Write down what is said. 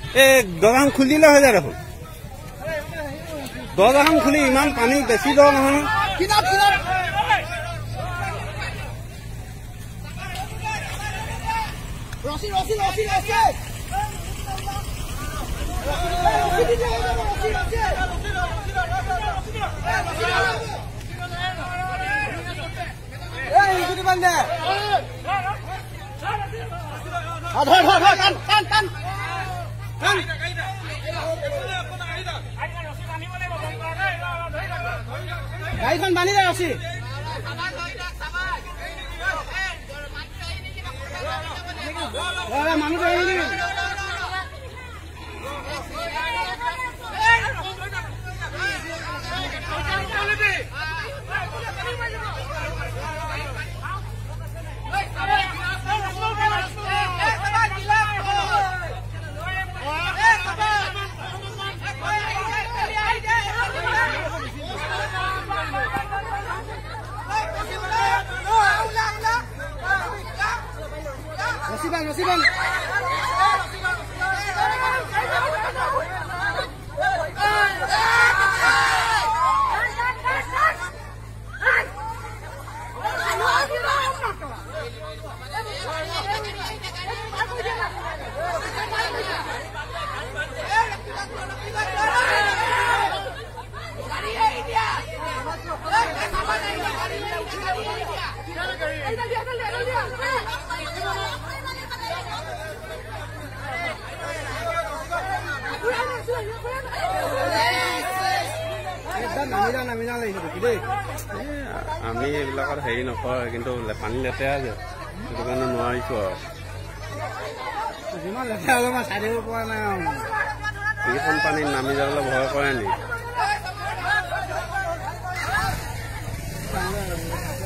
এই দৰজাখন খুলি দিলে হৈ যায় দেখোন দৰজাখন খুলি ইমান পানী বেছি দ নহয় গাড়ীখন বান্ধি যায় ৰছী মানুহ Reciban. আমি এইবিলাকত হেৰি নকৰে কিন্তু পানী লেতেৰা যে সেইটো কাৰণে নোৱাৰিছো আৰু যিমান লেতেৰা হ'লেও মই চাই থাকিব পৰা নাই এইখন পানীত নামি যাবলৈ ভয় কৰে নেকি